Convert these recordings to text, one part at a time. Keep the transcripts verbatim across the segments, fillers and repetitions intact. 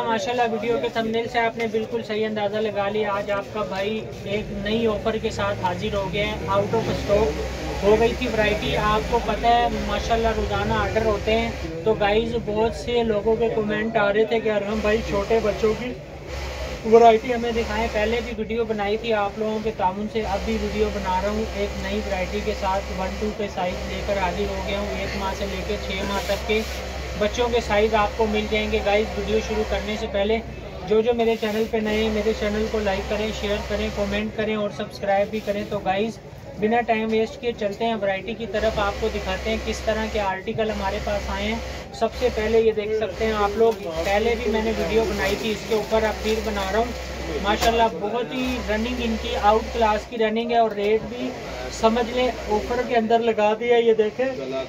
माशाल्लाह वीडियो के थंबनेल से आपने बिल्कुल सही अंदाज़ा लगा लिया। आज आपका भाई एक नई ऑफ़र के साथ हाजिर हो गए हैं। आउट ऑफ स्टॉक हो गई थी वैरायटी, आपको पता है माशाल्लाह रोज़ाना आर्डर होते हैं। तो गाइज़ बहुत से लोगों के कमेंट आ रहे थे कि अरहम भाई छोटे बच्चों की वैरायटी हमें दिखाएं। पहले भी वीडियो बनाई थी आप लोगों के तामुन से, अब भी वीडियो बना रहा हूँ एक नई वैरायटी के साथ। वन टू के साइज़ लेकर हाजिर हो गया हूँ। एक माह से लेकर छः माह तक के बच्चों के साइज़ आपको मिल जाएंगे। गाइस वीडियो शुरू करने से पहले जो जो मेरे चैनल पे नए हैं मेरे चैनल को लाइक करें, शेयर करें, कमेंट करें और सब्सक्राइब भी करें। तो गाइस बिना टाइम वेस्ट किए चलते हैं वैरायटी की तरफ, आपको दिखाते हैं किस तरह के आर्टिकल हमारे पास आए हैं। सबसे पहले ये देख सकते हैं आप लोग, पहले भी मैंने वीडियो बनाई थी इसके ऊपर, अब फिर बना रहा हूँ। माशाल्लाह बहुत ही रनिंग इनकी आउट क्लास की रनिंग है और रेट भी समझ लें ऑफर के अंदर लगा दिया। ये देखें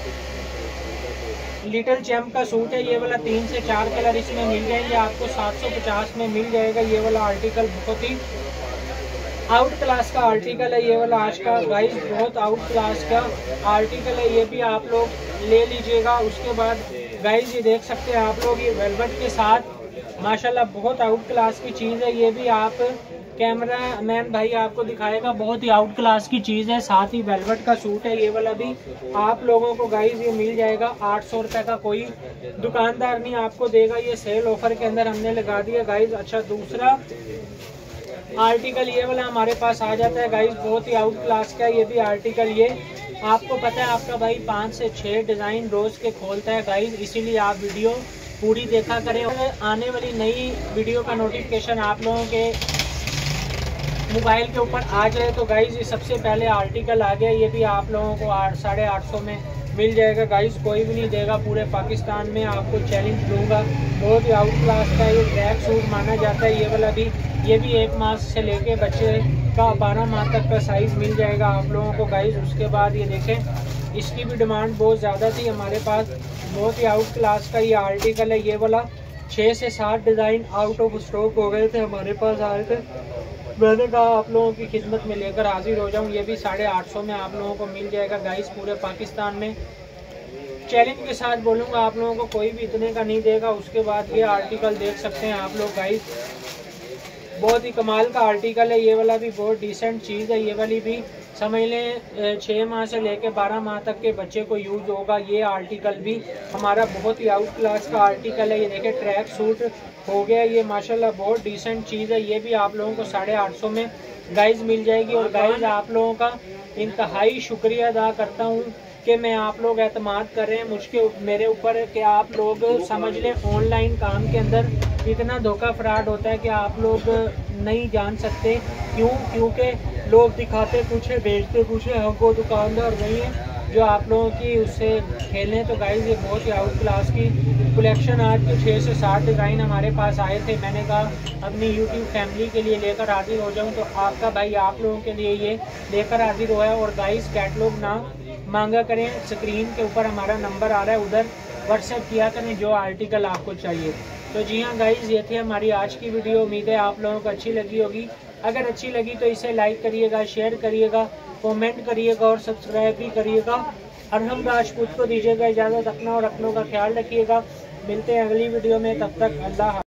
लिटिल चैम्प का सूट है, ये वाला तीन से चार कलर इसमें मिल जाएंगे आपको, सात सौ पचास में मिल जाएगा। ये वाला आर्टिकल बहुत ही आउट क्लास का आर्टिकल है। ये वाला आज का गाइस बहुत आउट क्लास का आर्टिकल है, ये भी आप लोग ले लीजिएगा। उसके बाद गाइस ये देख सकते हैं आप लोग, ये वेलवेट के साथ माशाल्लाह बहुत आउट क्लास की चीज़ है। ये भी आप कैमरा मैन भाई आपको दिखाएगा, बहुत ही आउट क्लास की चीज़ है। साथ ही वेलवेट का सूट है, ये वाला भी आप लोगों को गाइस ये मिल जाएगा आठ सौ रुपये का। कोई दुकानदार नहीं आपको देगा, ये सेल ऑफर के अंदर हमने लगा दिया गाइस। अच्छा दूसरा आर्टिकल ये वाला हमारे पास आ जाता है गाइस, बहुत ही आउट क्लास का। ये भी आर्टिकल ये आपको पता है आपका भाई पाँच से छः डिज़ाइन रोज़ के खोलता है गाइस, इसीलिए आप वीडियो पूरी देखा करें। आने वाली नई वीडियो का नोटिफिकेशन आप लोगों के मोबाइल के ऊपर आ जाए तो गाइस ये सबसे पहले आर्टिकल आ गया। ये भी आप लोगों को आठ साढ़े आठ सौ में मिल जाएगा गाइस, कोई भी नहीं देगा पूरे पाकिस्तान में, आपको चैलेंज दूंगा। बहुत ही आउट क्लास का ये ट्रैक सूट माना जाता है। ये वाला भी, ये भी एक माह से लेके बच्चे का बारह माह तक का साइज़ मिल जाएगा आप लोगों को गाइस। उसके बाद ये देखें इसकी भी डिमांड बहुत ज़्यादा थी हमारे पास, बहुत ही आउट क्लास का ये आर्टिकल है। ये वाला छः से सात डिज़ाइन आउट ऑफ स्टॉक हो गए थे, हमारे पास आए थे। मैंने कहा आप लोगों की खिदमत में लेकर हाजिर हो जाऊं। ये भी साढ़े आठ सौ में आप लोगों को मिल जाएगा गाइस पूरे पाकिस्तान में। चैलेंज के साथ बोलूँगा आप लोगों को कोई भी इतने का नहीं देगा। उसके बाद ये आर्टिकल देख सकते हैं आप लोग गाइस, बहुत ही कमाल का आर्टिकल है। ये वाला भी बहुत डिसेंट चीज़ है। ये वाली भी समझ लें छः माह से लेकर बारह माह तक के बच्चे को यूज़ होगा। ये आर्टिकल भी हमारा बहुत ही आउट क्लास का आर्टिकल है। ये देखें ट्रैक सूट हो गया, ये माशाल्लाह बहुत डिसेंट चीज़ है। ये भी आप लोगों को साढ़े आठ सौ में गाइस मिल जाएगी। और गाइस आप लोगों का इंतहाई शुक्रिया अदा करता हूँ कि मैं आप लोग एतमाद कर रहे हैं मुझके मेरे ऊपर कि आप लोग समझ लें ऑनलाइन काम के अंदर इतना धोखा फ्रॉड होता है कि आप लोग नहीं जान सकते। क्यों? क्योंकि लोग दिखाते कुछ है भेजते कुछ है, हमको दुकानदार नहीं है जो आप लोगों की उससे खेलें। तो गाइस ये बहुत ही आउट क्लास की कलेक्शन आज के छः से सात डिज़ाइन हमारे पास आए थे। मैंने कहा अपनी यूट्यूब फैमिली के लिए लेकर हाजिर हो जाऊं, तो आपका भाई आप लोगों के लिए ये लेकर हाजिर हुआ है। और गाइस कैटलॉग ना मांगा करें, स्क्रीन के ऊपर हमारा नंबर आ रहा है, उधर व्हाट्सएप किया करें जो आर्टिकल आपको चाहिए। तो जी हाँ गाइस ये थी हमारी आज की वीडियो, उम्मीद है आप लोगों को अच्छी लगी होगी। अगर अच्छी लगी तो इसे लाइक करिएगा, शेयर करिएगा, कमेंट करिएगा और सब्सक्राइब भी करिएगा। अरहम राजपूत को दीजिएगा इजाज़त, अपना और अपनों का ख्याल रखिएगा। मिलते हैं अगली वीडियो में, तब तक अल्लाह।